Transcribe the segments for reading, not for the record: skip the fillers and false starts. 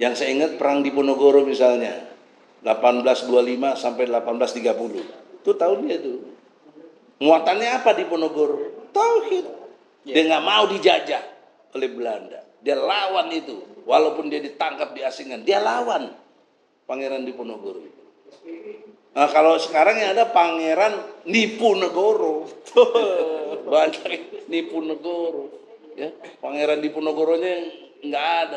Yang saya ingat perang Diponegoro misalnya, 1825 sampai 1830. Itu tahunnya itu. Muatannya apa Diponegoro? Tauhid. Dia nggak mau dijajah oleh Belanda. Dia lawan itu. Walaupun dia ditangkap, diasingkan, dia lawan Pangeran Diponegoro. Nah, kalau sekarang yang ada Pangeran Nipunegoro. Banyak Nipunegoro. Ya, Pangeran Diponegoronya nggak ada.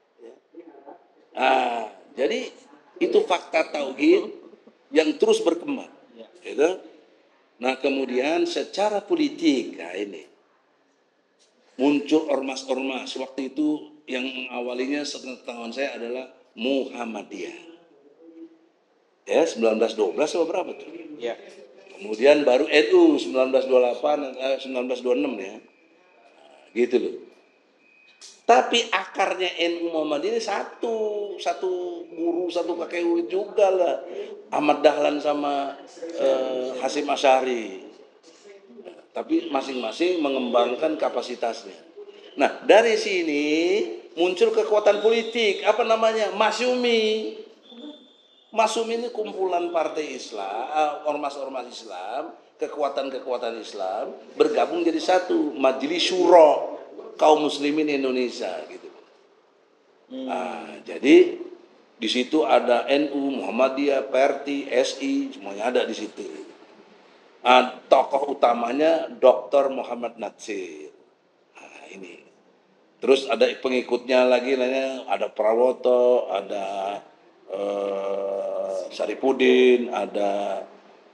Nah, jadi itu fakta tauhid yang terus berkembang. Gitu. Nah, kemudian secara politik, nah ini muncul ormas-ormas. Waktu itu yang awalnya sepengetahuan saya adalah Muhammadiyah. Ya, 1912 atau berapa tuh? Ya. Kemudian baru NU 1928, 1926 ya. Gitu loh. Tapi akarnya NU Muhammadiyah ini satu guru, satu kakek uyut juga lah. Ahmad Dahlan sama Hasyim Asy'ari. Tapi masing-masing mengembangkan kapasitasnya. Nah, dari sini muncul kekuatan politik. Apa namanya? Masyumi. Masyumi ini kumpulan partai Islam, ormas-ormas Islam, kekuatan-kekuatan Islam bergabung jadi satu, Majelis Syuro kaum muslimin Indonesia gitu. Jadi di situ ada NU, Muhammadiyah, PRT, SI, semuanya ada di situ. Tokoh utamanya Dr. Muhammad Natsir. Nah, ini. Terus ada pengikutnya lagi, ada Prawoto, ada Saripudin, ada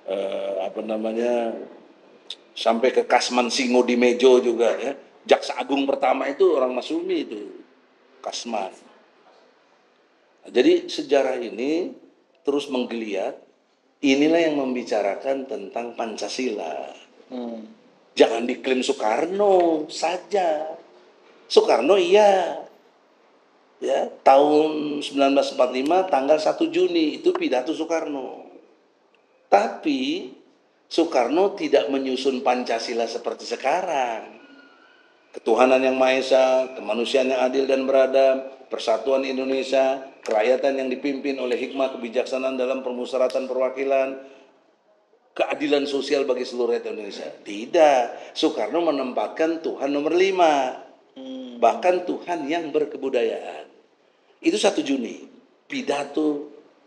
sampai ke Kasman Singo di Mejo juga ya. Jaksa Agung pertama itu orang Masyumi itu, Kasman. Nah, jadi sejarah ini terus menggeliat. Inilah yang membicarakan tentang Pancasila. Jangan diklaim Soekarno saja. Soekarno iya. Ya, tahun 1945 tanggal 1 Juni itu pidato Soekarno. Tapi Soekarno tidak menyusun Pancasila seperti sekarang. Ketuhanan yang Maha Esa, kemanusiaan yang adil dan beradab, persatuan Indonesia, kerakyatan yang dipimpin oleh hikmah kebijaksanaan dalam permusyawaratan perwakilan, keadilan sosial bagi seluruh rakyat Indonesia. Tidak, Soekarno menempatkan Tuhan nomor 5. Bahkan Tuhan yang berkebudayaan. Itu 1 Juni, pidato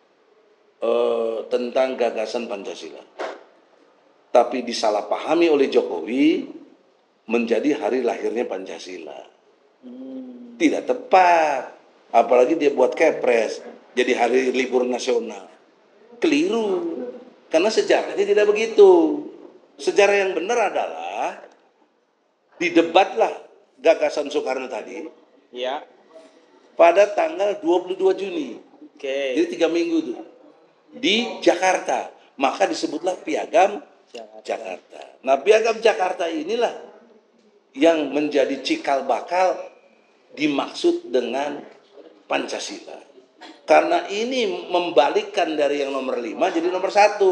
tentang gagasan Pancasila. Tapi disalahpahami oleh Jokowi menjadi hari lahirnya Pancasila. Tidak tepat. Apalagi dia buat kepres jadi hari libur nasional. Keliru. Karena sejarahnya tidak begitu. Sejarah yang benar adalah didebatlah gagasan Soekarno tadi. Ya. Pada tanggal 22 Juni. Oke. Jadi 3 minggu tuh. Di Jakarta. Maka disebutlah Piagam Jakarta. Nah, Piagam Jakarta inilah yang menjadi cikal bakal dimaksud dengan Pancasila. Karena ini membalikkan dari yang nomor 5 jadi nomor 1.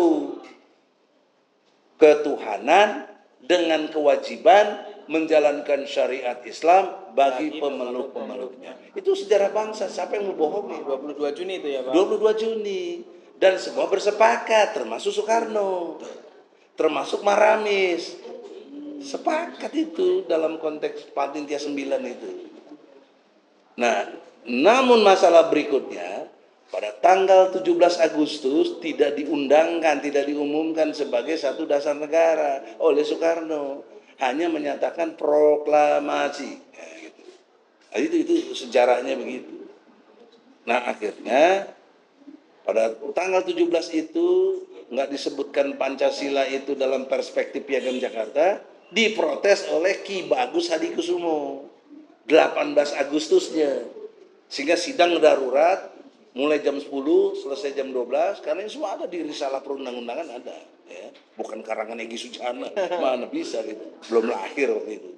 Ketuhanan dengan kewajiban menjalankan syariat Islam bagi pemeluk-pemeluknya. Itu sejarah bangsa. Siapa yang mau bohongi? 22 Juni itu ya, Pak? 22 Juni. Dan semua bersepakat, termasuk Soekarno, termasuk Maramis. Sepakat itu dalam konteks Panitia 9 itu. Nah, namun masalah berikutnya, pada tanggal 17 Agustus tidak diundangkan, tidak diumumkan sebagai satu dasar negara oleh Soekarno. Hanya menyatakan proklamasi. Nah, gitu. Nah, itu sejarahnya begitu. Nah, akhirnya pada tanggal 17 itu nggak disebutkan Pancasila itu dalam perspektif Piagam Jakarta, diprotes oleh Ki Bagus Hadikusumo 18 Agustusnya. Sehingga sidang darurat mulai jam 10 selesai jam 12, karena ini semua ada di risalah perundang-undangan ada ya. Bukan karangan Egy Sujana, mana bisa gitu, belum lahir waktu itu.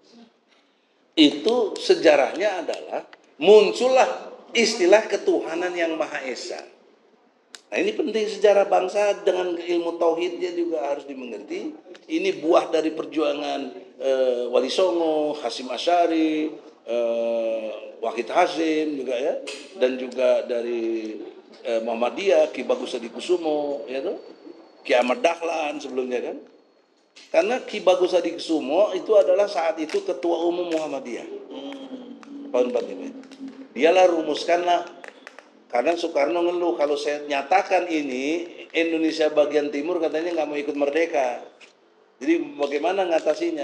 Itu sejarahnya adalah muncullah istilah ketuhanan yang Maha Esa. Nah, ini penting sejarah bangsa dengan ilmu tauhidnya juga harus dimengerti. Ini buah dari perjuangan Wali Songo, Hasyim Asy'ari, Wahid Hasim juga ya, dan juga dari Muhammadiyah Ki Bagus Hadikusumo, ya tuh, Ki Ahmad Dahlan sebelumnya kan. Karena Ki Bagus Hadikusumo itu adalah saat itu ketua umum Muhammadiyah tahun 45. Dialah rumuskanlah, karena Soekarno ngeluh kalau saya nyatakan ini Indonesia bagian timur katanya nggak mau ikut merdeka. Jadi bagaimana ngatasinya?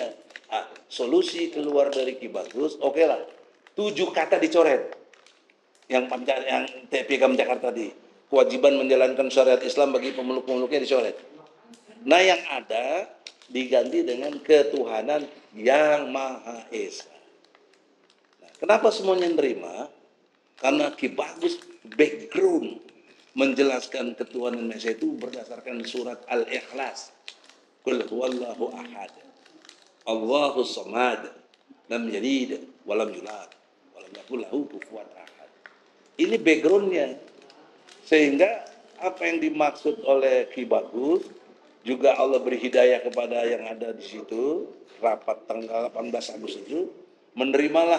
Solusi keluar dari Ki Bagus, oke lah, 7 kata dicoret. Yang TPK Jakarta tadi, kewajiban menjalankan syariat Islam bagi pemeluk-pemeluknya dicoret. Nah yang ada diganti dengan ketuhanan yang Maha Esa. Nah, kenapa semuanya nerima? Karena Ki Bagus background menjelaskan ketuhanan Maha Esa itu berdasarkan surat Al-Ikhlas. Qul huwallahu ahad, Allahus samad, lam yalid walam yulad walam yakul lahu kufuwan ahad. Ini backgroundnya, sehingga apa yang dimaksud oleh Ki Bagus juga Allah beri hidayah kepada yang ada di situ. Rapat tanggal 18 Agustus itu menerimalah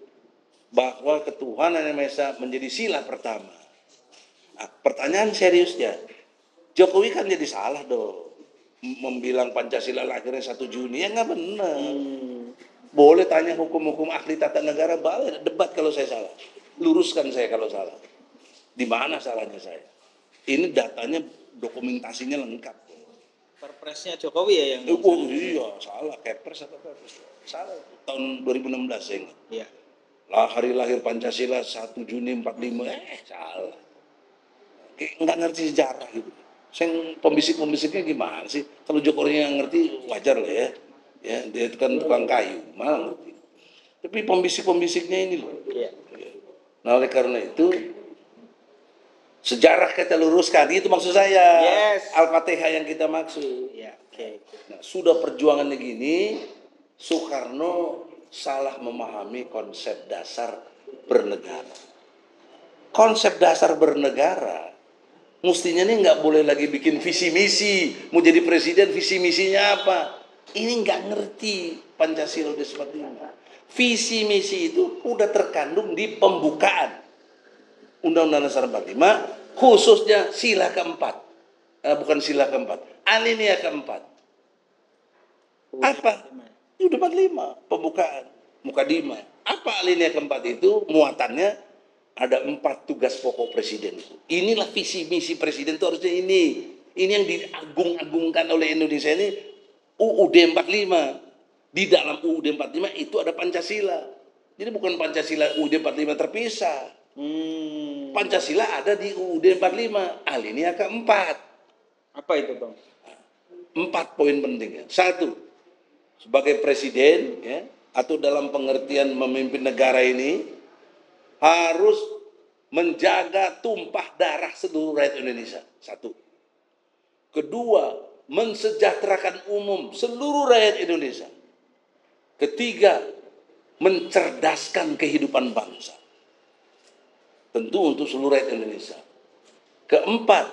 bahwa ketuhanan yang Maha Esa menjadi sila pertama. Nah, pertanyaan seriusnya, Jokowi kan jadi salah dong membilang Pancasila lahirnya 1 Juni, ya nggak benar. Boleh tanya hukum-hukum ahli tata negara, boleh debat kalau saya salah, luruskan saya kalau salah. Di mana salahnya saya? Ini datanya, dokumentasinya lengkap. Perpresnya Jokowi ya yang Iya, salah. Kepres atau Kepres? Salah. Tahun 2016 saya ingat. Iya. Lah hari lahir Pancasila 1 Juni 45, salah. Kayak nggak ngerti sejarah gitu. Saya pembisik-pembisiknya gimana sih? Kalau Jokowi yang ngerti wajar lah ya. Ya, dia itu kan tukang kayu, malah ngerti. Tapi pembisik-pembisiknya ini loh. Iya. Nah oleh karena itu sejarah kita luruskan, itu maksud saya. Yes. Al-Fatihah yang kita maksud. Iya, oke. Nah, sudah perjuangannya gini, Soekarno salah memahami konsep dasar bernegara. Konsep dasar bernegara, mestinya nih nggak boleh lagi bikin visi misi. Mau jadi presiden visi misinya apa? Ini nggak ngerti Pancasila udah seperti ini. Visi misi itu udah terkandung di pembukaan Undang-Undang Dasar 45, khususnya sila keempat. Bukan sila keempat, alinea keempat. Apa? Udah 45, pembukaan, mukadimah. Apa alinea keempat itu? Muatannya ada 4 tugas pokok presiden. Inilah visi misi presiden itu harusnya ini. Ini yang diagung-agungkan oleh Indonesia ini UUD 45. Di dalam UUD 45 itu ada Pancasila. Jadi bukan Pancasila UUD 45 terpisah. Pancasila ada di UUD 45, alinea keempat. Apa itu, Bang? 4 poin pentingnya. 1, sebagai presiden ya, atau dalam pengertian memimpin negara ini harus menjaga tumpah darah seluruh rakyat Indonesia. 1. Kedua, mensejahterakan umum seluruh rakyat Indonesia. Ketiga, mencerdaskan kehidupan bangsa. Tentu untuk seluruh rakyat Indonesia. Keempat,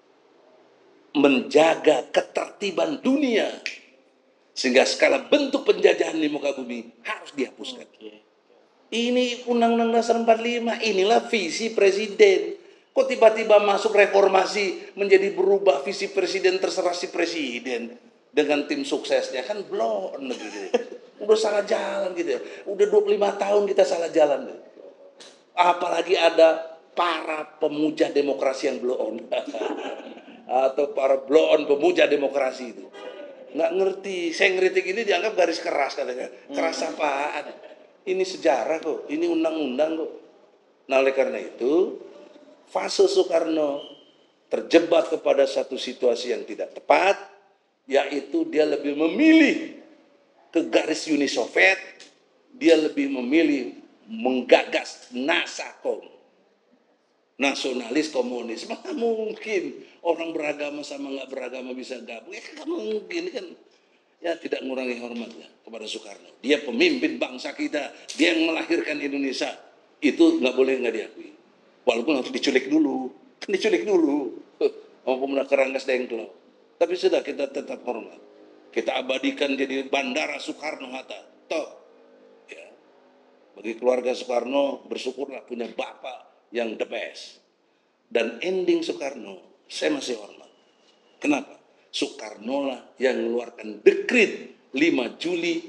menjaga ketertiban dunia sehingga skala bentuk penjajahan di muka bumi harus dihapuskan. Ini Undang-Undang Dasar 45, inilah visi presiden. Kok tiba-tiba masuk reformasi menjadi berubah visi presiden, terserah si presiden dengan tim suksesnya, kan blon gitu. Udah salah jalan gitu ya. Udah 25 tahun kita salah jalan. Apalagi ada para pemuja demokrasi yang blon. Atau para blon pemuja demokrasi itu. Nggak ngerti. Saya ngeritik ini dianggap garis keras katanya. Keras apaan? Ini sejarah kok. Ini undang-undang kok. Nah oleh karena itu, fase Soekarno terjebak kepada satu situasi yang tidak tepat, yaitu dia lebih memilih ke garis Uni Soviet, dia lebih memilih menggagas nasakom, nasionalis komunis. Mana mungkin orang beragama sama nggak beragama bisa gabung? Ya kan mungkin kan. Ya tidak mengurangi hormatnya kepada Soekarno. Dia pemimpin bangsa kita, dia yang melahirkan Indonesia. Itu nggak boleh nggak diakui. Walaupun harus diculik dulu, kan diculik dulu. Maupun Kerangkas Dengklok. Tapi sudah kita tetap hormat. Kita abadikan jadi Bandara Soekarno Hatta. Top. Ya. Bagi keluarga Soekarno, bersyukurlah punya bapak yang the best. Dan ending Soekarno, saya masih hormat. Kenapa? Soekarno lah yang mengeluarkan dekrit 5 Juli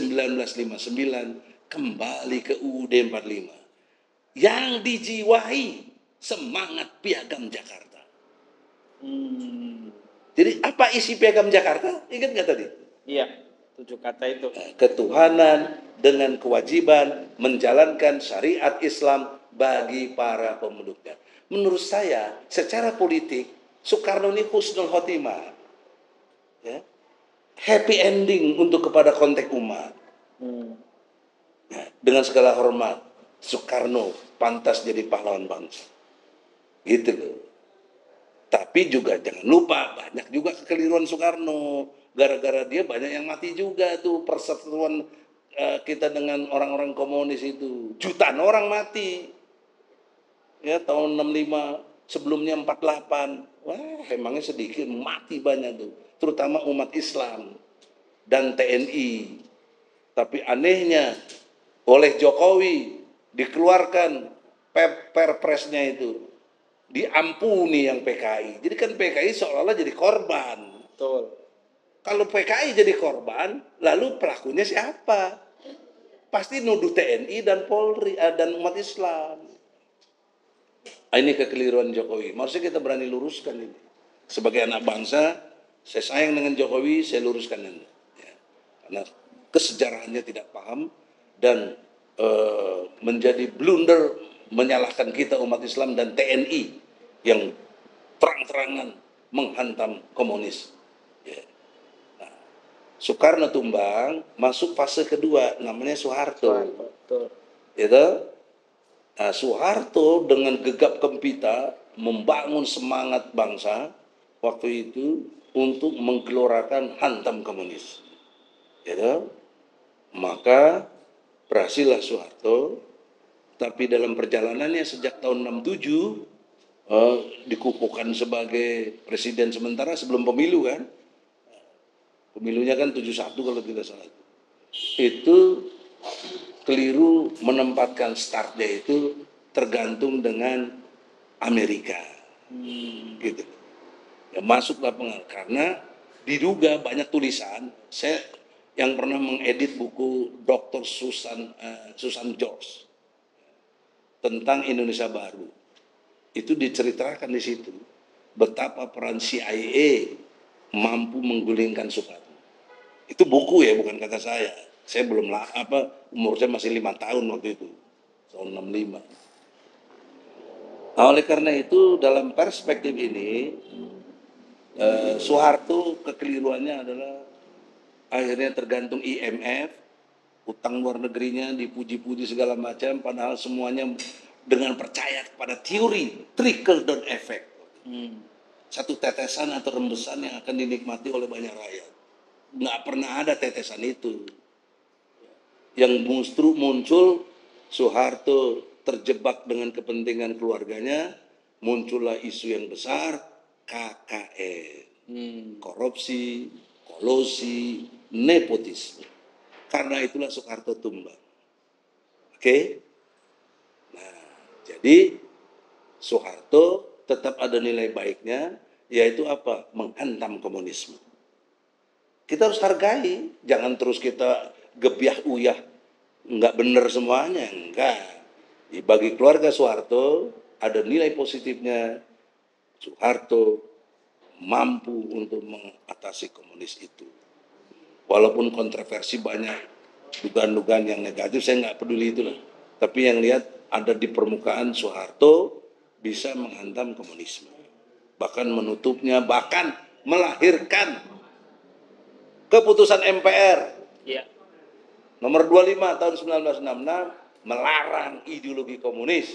1959 kembali ke UUD 45 yang dijiwai semangat Piagam Jakarta. Jadi apa isi Piagam Jakarta? Ingat nggak tadi? Iya, 7 kata itu. Ketuhanan dengan kewajiban menjalankan syariat Islam bagi para pemeluknya. Menurut saya, secara politik, Soekarno ini husnul khotimah. Ya. Happy ending untuk kepada konteks umat. Ya, dengan segala hormat, Soekarno pantas jadi pahlawan bangsa. Gitu loh. Tapi juga jangan lupa banyak juga kekeliruan Soekarno. Gara-gara dia banyak yang mati juga tuh persatuan kita dengan orang-orang komunis itu. Jutaan orang mati. Ya tahun 65, sebelumnya 48. Wah, emangnya sedikit, mati banyak tuh. Terutama umat Islam dan TNI. Tapi anehnya oleh Jokowi dikeluarkan perpresnya itu. Diampuni yang PKI. Jadi kan PKI seolah-olah jadi korban. Betul. Kalau PKI jadi korban, lalu pelakunya siapa? Pasti nuduh TNI dan Polri dan umat Islam. Ini kekeliruan Jokowi. Maksudnya kita berani luruskan ini. Sebagai anak bangsa, saya sayang dengan Jokowi, saya luruskan ini. Ya. Karena kesejarahannya tidak paham dan menjadi blunder menyalahkan kita umat Islam dan TNI yang terang-terangan menghantam komunis. Ya. Nah, Soekarno tumbang, masuk fase kedua, namanya Soeharto. Betul. Gitu? Nah, Soeharto dengan gegap gempita membangun semangat bangsa waktu itu untuk menggelorakan hantam komunis. Gitu? Maka berhasillah Soeharto, tapi dalam perjalanannya sejak tahun 67 dikukuhkan sebagai presiden sementara sebelum pemilu kan. Pemilunya kan 71 kalau tidak salah. Itu keliru menempatkan startnya itu tergantung dengan Amerika. Gitu. Ya masuklah karena diduga banyak tulisan. Saya yang pernah mengedit buku Dr. Susan George tentang Indonesia Baru. Itu diceritakan di situ betapa peran CIA mampu menggulingkan Soekarno. Itu buku ya, bukan kata saya. Saya belum umur saya masih 5 tahun waktu itu, tahun 65. Nah, oleh karena itu dalam perspektif ini Soeharto kekeliruannya adalah akhirnya tergantung IMF, utang luar negerinya dipuji-puji segala macam, padahal semuanya dengan percaya kepada teori trickle down effect. Satu tetesan atau rembesan yang akan dinikmati oleh banyak rakyat. Nggak pernah ada tetesan itu. Yang justru muncul Soeharto terjebak dengan kepentingan keluarganya, muncullah isu yang besar KKN, korupsi, kolusi, nepotisme. Karena itulah Soeharto tumbang. Oke? Nah, jadi Soeharto tetap ada nilai baiknya, yaitu apa? Menghantam komunisme. Kita harus hargai, jangan terus kita gebiah uyah, enggak benar semuanya, enggak. Bagi keluarga Soeharto ada nilai positifnya. Soeharto mampu untuk mengatasi komunis itu. Walaupun kontroversi banyak, dugaan-dugaan yang negatif, saya nggak peduli itulah. Tapi yang lihat ada di permukaan Soeharto bisa menghantam komunisme. Bahkan menutupnya, bahkan melahirkan keputusan MPR nomor 25 tahun 1966 melarang ideologi komunis,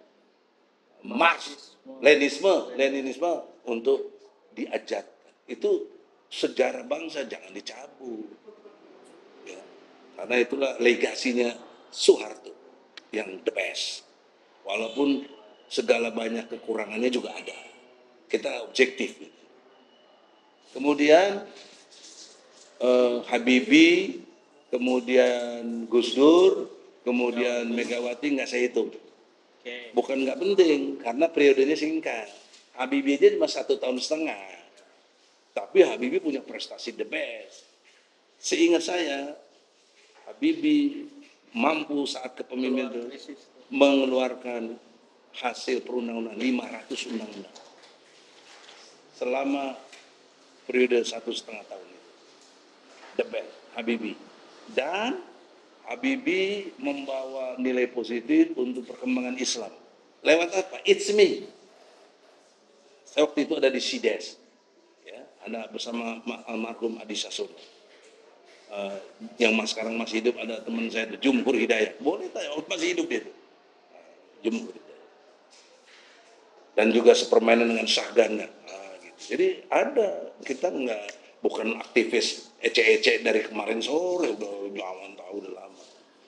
Marx, Leninisme untuk diajarkan. Itu sejarah bangsa, jangan dicabut. Ya. Karena itulah legasinya Soeharto yang the best. Walaupun segala banyak kekurangannya juga ada. Kita objektif. Kemudian Habibie, kemudian Gus Dur, kemudian Megawati nggak saya hitung. Oke. Bukan nggak penting, karena periodenya singkat. Habibie aja cuma 1,5 tahun, tapi Habibie punya prestasi the best. Seingat saya, Habibie mampu saat kepemimpinan itu mengeluarkan hasil perundang-undangan 500 undang-undang selama periode 1,5 tahun itu. The best, Habibie. Dan Habibie membawa nilai positif untuk perkembangan Islam. Lewat apa? It's me. Saya waktu itu ada di Sides, ya, ada bersama almarhum Adi Sasono. Yang sekarang masih hidup, ada teman saya, Jumhur Hidayat. Boleh tanya, masih hidup dia. Jumhur Hidayat. Dan juga sepermainan dengan Syahganda. Gitu. Jadi ada, kita bukan aktivis ece-ece dari kemarin sore, udah zaman tahu udah lama.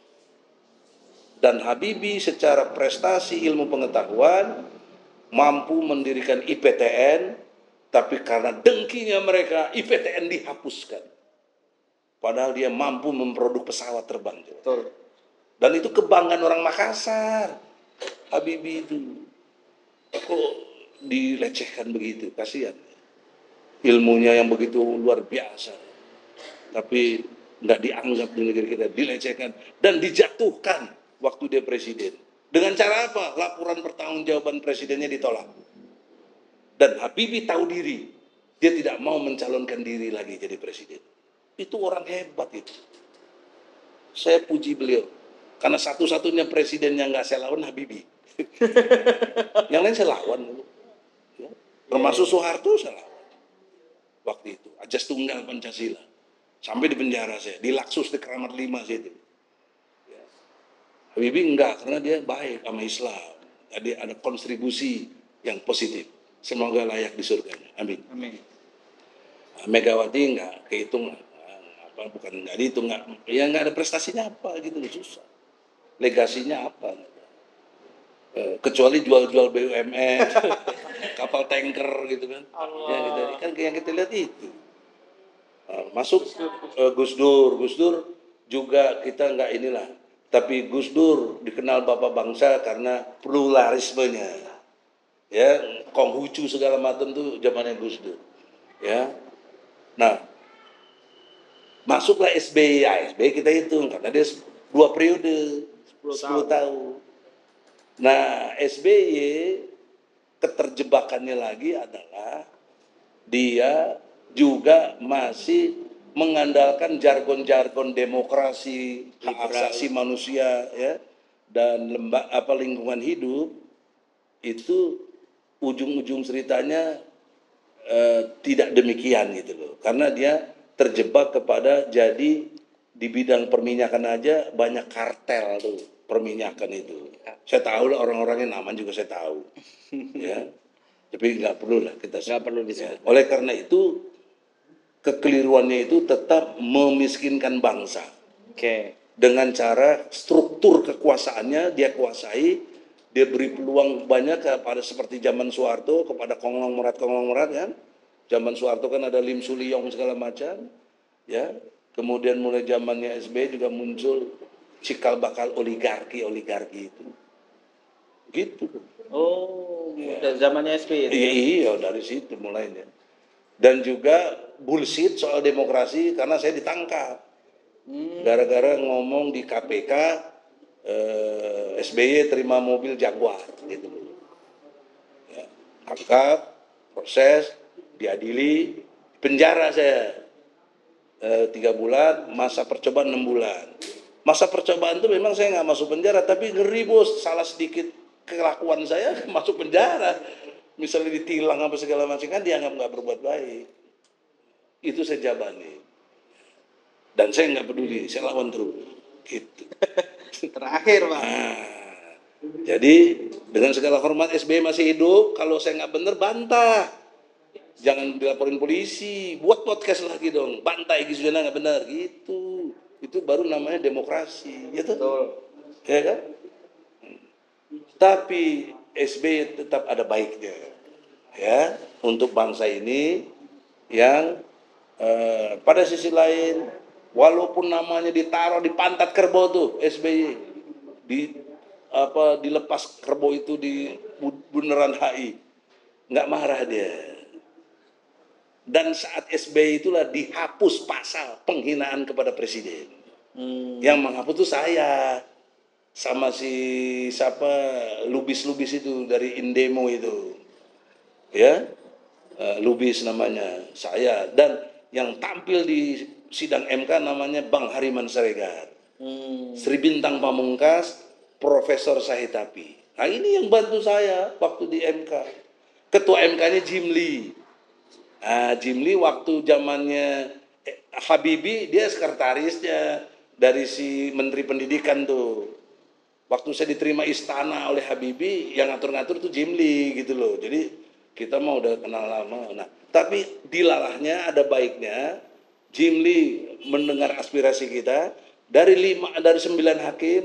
Dan Habibie secara prestasi ilmu pengetahuan mampu mendirikan IPTN, tapi karena dengkinya mereka IPTN dihapuskan. Padahal dia mampu memproduk pesawat terbang. Betul. Dan itu kebanggaan orang Makassar. Habibie itu. Kok dilecehkan begitu? Kasihan. Ilmunya yang begitu luar biasa. Tapi nggak dianggap di negeri kita, dilecehkan dan dijatuhkan waktu dia presiden. Dengan cara apa? Laporan pertanggungjawaban presidennya ditolak. Dan Habibie tahu diri, dia tidak mau mencalonkan diri lagi jadi presiden. Itu orang hebat itu. Saya puji beliau, karena satu-satunya presiden yang nggak saya lawan Habibie. Yang lain saya lawan, ya. Termasuk Soeharto saya lawan. Waktu itu, Ajas Tunggal Pancasila. Sampai di penjara saya, di Laksus di Keramat 5 situ. Ya. Habibie enggak, karena dia baik sama Islam. Jadi ada kontribusi yang positif. Semoga layak di surganya. Amin. Amin. Megawati enggak kehitung, bukan enggak dihitung, ya enggak ada prestasinya apa gitu, susah. Legasinya apa? Kecuali jual-jual BUMN, kapal tanker gitu kan. Yang kita lihat itu. Masuk Gus Dur juga kita enggak inilah. Tapi Gus Dur dikenal bapak bangsa karena pluralismenya. Ya, Konghucu segala macam tuh zamannya Gus Dur. Ya. Nah, masuklah SBY. Ya, SBY kita hitung karena dia 2 periode, 10 tahun. Nah, SBY keterjebakannya lagi adalah dia juga masih mengandalkan jargon-jargon demokrasi, hak asasi manusia, ya, dan lingkungan hidup. Itu ujung-ujung ceritanya tidak demikian gitu loh, karena dia terjebak kepada jadi di bidang perminyakan aja banyak kartel tuh perminyakan itu. Saya tahu lah orang-orangnya, nama juga saya tahu, ya. Tapi nggak perlu lah kita. Nggak perlu disebut. Oleh karena itu kekeliruannya itu tetap memiskinkan bangsa. Oke. Dengan cara struktur kekuasaannya dia kuasai, dia beri peluang banyak kepada seperti zaman Soeharto kepada konglomerat kan. Zaman Soeharto kan ada Lim Suliyong segala macam, ya. Kemudian mulai zamannya SBY juga muncul cikal bakal oligarki itu. Gitu. Oh, ya. Zamannya SBY. Iya, dari situ mulainya. Dan juga bullshit soal demokrasi karena saya ditangkap. Gara-gara ngomong di KPK SBY terima mobil Jaguar gitu. Ya, tangkap, proses, diadili, penjara saya 3 bulan, masa percobaan 6 bulan. Masa percobaan itu memang saya nggak masuk penjara, tapi ngeri bos, salah sedikit kelakuan saya masuk penjara. Misalnya ditilang apa segala macam kan dianggap nggak berbuat baik. Itu saya jabani. Dan saya nggak peduli, saya lawan terus. Gitu. Terakhir, Pak. Nah, jadi dengan segala hormat SBY masih hidup, kalau saya nggak benar bantah. Jangan dilaporin polisi, buat podcast lagi dong, bantai Gus Yona nggak benar gitu. Itu baru namanya demokrasi, gitu. Betul. Ya kan? Tapi SBY tetap ada baiknya, ya, untuk bangsa ini yang pada sisi lain, walaupun namanya ditaruh di pantat kerbau tuh SBY, dilepas kerbau itu di bundaran HI, nggak marah dia. Dan saat SBY itulah dihapus pasal penghinaan kepada presiden. Yang menghapus itu saya sama si siapa Lubis itu dari Indemo itu, ya, Lubis namanya saya, dan yang tampil di sidang MK namanya Bang Hariman Siregar, Sri Bintang Pamungkas, Profesor Sahitapi. Nah ini yang bantu saya waktu di MK. Ketua MK-nya Jim Lee. Nah, Jim Lee waktu zamannya Habibie dia sekretarisnya dari si Menteri Pendidikan tuh. Waktu saya diterima istana oleh Habibie, yang ngatur-ngatur tuh Jim Lee gitu loh. Jadi kita mah udah kenal lama. Nah, tapi dilalahnya ada baiknya Jim Lee mendengar aspirasi kita dari 9 hakim,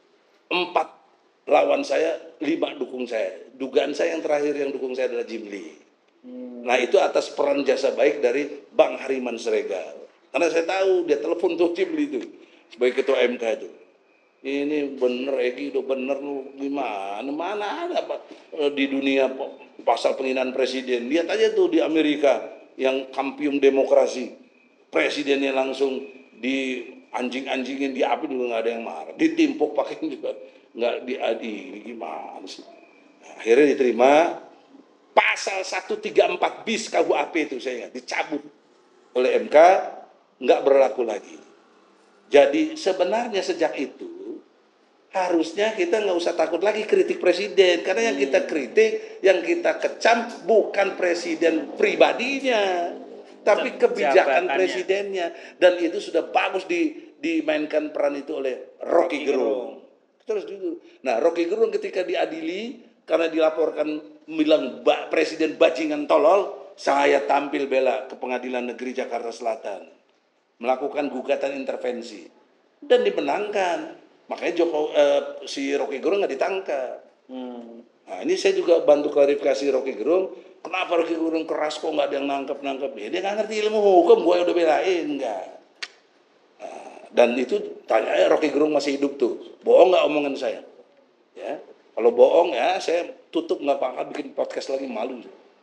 4 lawan saya, 5 dukung saya. Dugaan saya yang terakhir yang dukung saya adalah Jim Lee. Nah itu atas peran jasa baik dari Bang Hariman Siregar. Karena saya tahu dia telepon tuh Jim Lee itu sebagai ketua MK itu. Ini bener Egi, udah bener lu gimana? Mana ada Pak di dunia pasal penghinaan presiden. Lihat aja tuh di Amerika yang kampium demokrasi. Presidennya langsung di anjing-anjingin, di api juga nggak ada yang marah. Ditimpuk pakai juga nggak diadili, gimana sih? Nah, akhirnya diterima. Pasal 134 bis KUHP itu saya dicabut oleh MK, nggak berlaku lagi. Jadi sebenarnya sejak itu harusnya kita nggak usah takut lagi kritik presiden, karena yang kita kritik, yang kita kecam bukan presiden pribadinya, tapi kebijakan presidennya, dan itu sudah bagus dimainkan peran itu oleh Rocky Gerung. Terus jujur. Nah Rocky Gerung ketika diadili karena dilaporkan bilang presiden bajingan tolol, saya tampil bela ke Pengadilan Negeri Jakarta Selatan, melakukan gugatan intervensi dan dimenangkan. Makanya si Rocky Gerung nggak ditangkap. Nah ini saya juga bantu klarifikasi Rocky Gerung. Kenapa Rocky Gerung keras kok nggak ada yang nangkep? Ya, dia nggak ngerti ilmu hukum, gue udah belain nggak. Dan itu tanya Rocky Gerung masih hidup tuh, bohong nggak omongan saya? Ya, kalau bohong ya saya tutup, nggak bakal bikin podcast lagi, malu.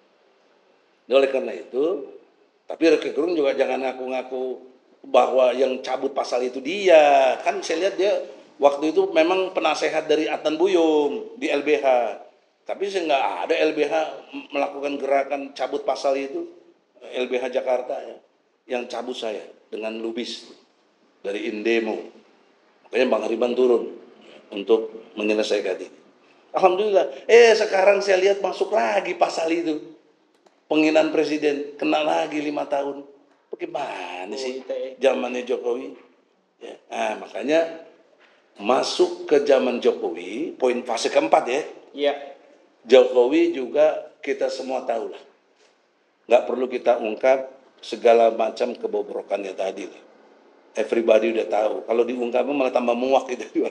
Oleh karena itu, tapi Rocky Gerung juga jangan ngaku-ngaku bahwa yang cabut pasal itu dia. Kan saya lihat dia waktu itu memang penasehat dari Adnan Buyung di LBH. Tapi saya nggak ada LBH melakukan gerakan cabut pasal itu, LBH Jakarta ya, yang cabut saya dengan Lubis dari Indemo. Makanya Bang Hariman turun untuk menyelesaikan ini. Alhamdulillah. Sekarang saya lihat masuk lagi pasal itu. Penghinaan presiden, kena lagi 5 tahun. Bagaimana sih zamannya Jokowi? Ya. Nah, makanya masuk ke zaman Jokowi, poin fase keempat ya. Iya. Jokowi juga kita semua tahu lah. Nggak perlu kita ungkap segala macam kebobrokannya tadi lah. Everybody udah tahu. Kalau diungkapnya malah tambah muak gitu.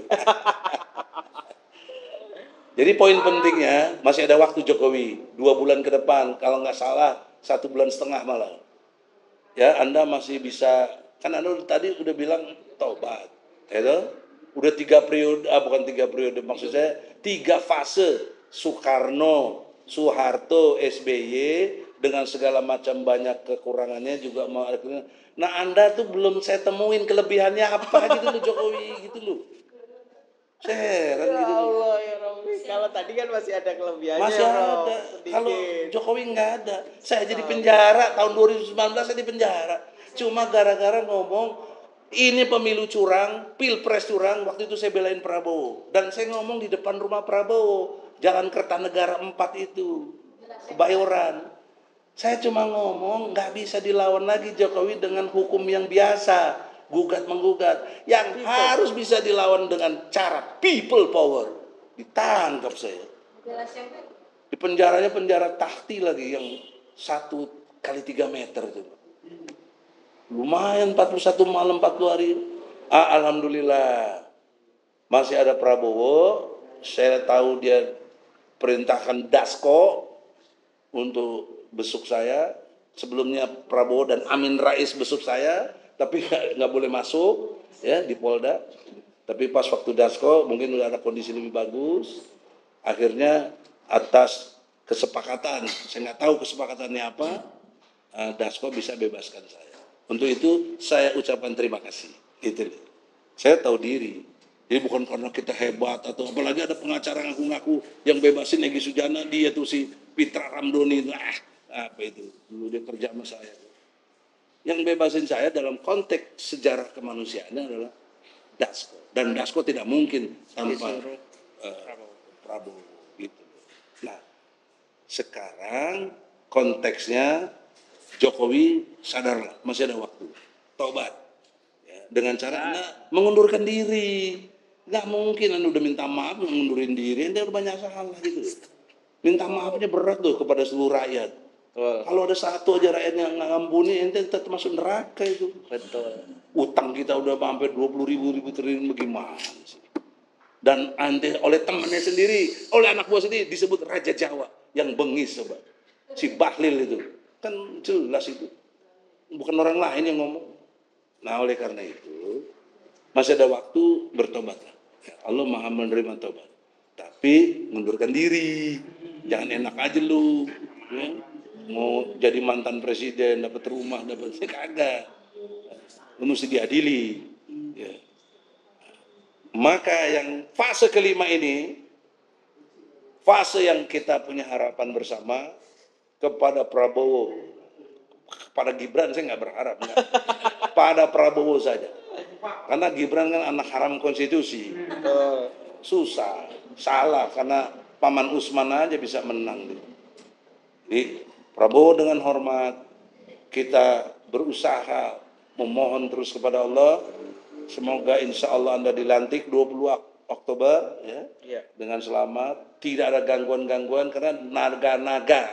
Jadi poin pentingnya masih ada waktu Jokowi 2 bulan ke depan, kalau nggak salah 1,5 bulan malah. Ya Anda masih bisa, kan Anda tadi udah bilang tobat, ya udah 3 periode, bukan 3 periode, maksud saya 3 fase Soekarno, Soeharto, SBY dengan segala macam banyak kekurangannya juga. Nah Anda tuh belum saya temuin kelebihannya apa gitu loh Jokowi gitu loh. Saya heran gitu. Ya Allah ya Romi. Kalau tadi kan masih ada kelebihannya. Masih ada. Kalau Jokowi nggak ada. Saya jadi penjara tahun 2019, saya di penjara. Cuma gara-gara ngomong ini pemilu curang, pilpres curang. Waktu itu saya belain Prabowo dan saya ngomong di depan rumah Prabowo, Jalan Kertanegara 4 itu, Kebayoran. Saya cuma ngomong nggak bisa dilawan lagi Jokowi dengan hukum yang biasa. Gugat menggugat, yang harus bisa dilawan dengan cara people power. Ditangkap saya. Di penjaranya penjara tahti lagi yang 1 kali 3 meter itu. Lumayan 41 malam 40 hari. Alhamdulillah masih ada Prabowo. Saya tahu dia perintahkan Dasko untuk besuk saya. Sebelumnya Prabowo dan Amin Rais besuk saya, tapi nggak boleh masuk ya di Polda. Tapi pas waktu Dasko mungkin udah ada kondisi lebih bagus. Akhirnya atas kesepakatan, saya nggak tahu kesepakatannya apa, Dasko bisa bebaskan saya. Untuk itu saya ucapkan terima kasih. Itu. Saya tahu diri. Jadi bukan karena kita hebat atau apalagi ada pengacara ngaku-ngaku yang bebasin Egy Sujana, dia tuh si Pitra Ramdhani itu, apa itu, dulu dia kerja sama saya. Yang bebasin saya dalam konteks sejarah kemanusiaannya adalah Dasko, dan Dasko tidak mungkin tanpa Prabowo gitu. Nah, sekarang konteksnya Jokowi sadarlah masih ada waktu, tobat ya, dengan cara Anda mengundurkan diri. Nggak mungkin Anda udah minta maaf mengundurin diri, Anda udah banyak salah gitu. Minta maafnya berat tuh kepada seluruh rakyat. Kalau ada satu aja rakyat yang nggak ngampuni, ente tetap masuk neraka itu. Betul. Utang kita udah hampir 20 ribu triliun, bagaimana sih? Dan ente oleh temannya sendiri, oleh anak buah sendiri disebut Raja Jawa yang bengis, coba. Si Bahlil itu kan jelas itu, bukan orang lain yang ngomong. Nah oleh karena itu masih ada waktu, bertobatlah. Ya, Allah Maha menerima tobat. Tapi mundurkan diri, jangan enak aja lu. Ya. Mau jadi mantan presiden, dapat rumah, dapat kagak. Lu mesti diadili. Ya. Maka yang fase kelima ini, fase yang kita punya harapan bersama kepada Prabowo, kepada Gibran saya nggak berharap, enggak. Pada Prabowo saja. Karena Gibran kan anak haram konstitusi, susah, salah karena Paman Usman aja bisa menang. Jadi Prabowo dengan hormat kita berusaha memohon terus kepada Allah, semoga insya Allah Anda dilantik 20 Oktober ya, dengan selamat, tidak ada gangguan-gangguan karena naga-naga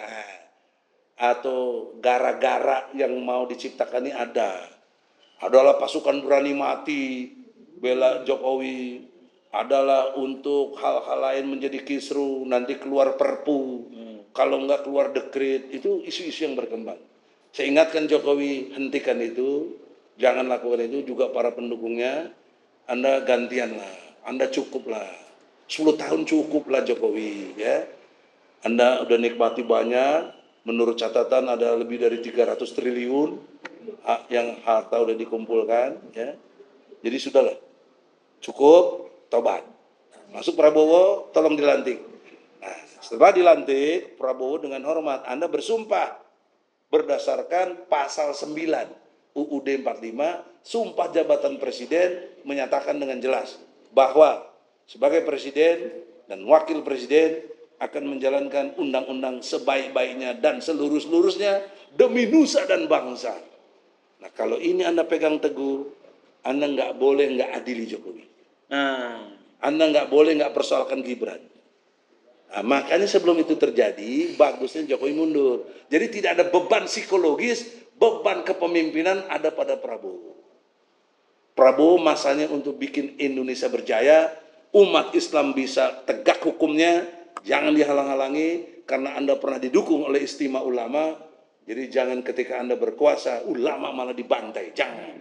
atau gara-gara yang mau diciptakan ini adalah pasukan berani mati bela Jokowi, adalah untuk hal-hal lain menjadi kisru, nanti keluar perpu, kalau enggak keluar dekret, itu isu-isu yang berkembang. Saya ingatkan Jokowi, hentikan itu, jangan lakukan itu, juga para pendukungnya, Anda gantianlah, Anda cukuplah, 10 tahun cukuplah Jokowi, ya. Anda udah nikmati banyak, menurut catatan ada lebih dari 300 triliun yang harta udah dikumpulkan, ya. Jadi sudahlah, cukup, tobat. Masuk Prabowo, tolong dilantik. Nah, setelah dilantik, Prabowo dengan hormat, Anda bersumpah berdasarkan pasal 9 UUD 45, sumpah jabatan presiden menyatakan dengan jelas bahwa sebagai presiden dan wakil presiden akan menjalankan undang-undang sebaik-baiknya dan seluruh-seluruhnya demi nusa dan bangsa. Nah, kalau ini Anda pegang teguh, Anda nggak boleh nggak adili Jokowi. Anda nggak boleh nggak persoalkan Gibran. Nah, makanya sebelum itu terjadi, bagusnya Jokowi mundur. Jadi tidak ada beban psikologis, beban kepemimpinan ada pada Prabowo. Prabowo masanya untuk bikin Indonesia berjaya, umat Islam bisa tegak hukumnya, jangan dihalang-halangi, karena Anda pernah didukung oleh istimewa ulama, jadi jangan ketika Anda berkuasa, ulama malah dibantai, jangan.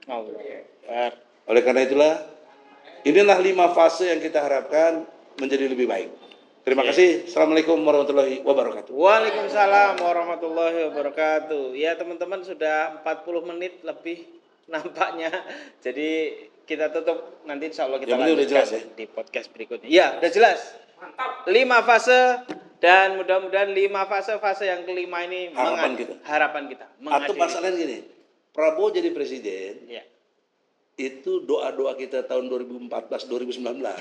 Oleh karena itulah, inilah 5 fase yang kita harapkan menjadi lebih baik. Terima kasih. Assalamualaikum warahmatullahi wabarakatuh. Waalaikumsalam warahmatullahi wabarakatuh. Ya teman-teman, sudah 40 menit lebih nampaknya. Jadi kita tutup, nanti insya Allah kita lanjutkan udah jelas, ya? Di podcast berikutnya. Ya, udah jelas. Mantap. 5 fase, dan mudah-mudahan 5 fase yang kelima ini harapan kita. Atau masalahnya gini, Prabowo jadi presiden, ya. Itu doa-doa kita tahun 2014-2019.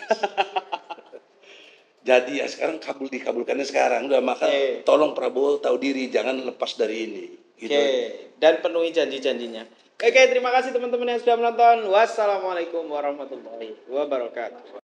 Jadi ya sekarang dikabulkannya sekarang. Udah, maka tolong Prabowo tahu diri, jangan lepas dari ini. Gitu. Dan penuhi janji-janjinya. Oke, terima kasih teman-teman yang sudah menonton. Wassalamualaikum warahmatullahi wabarakatuh.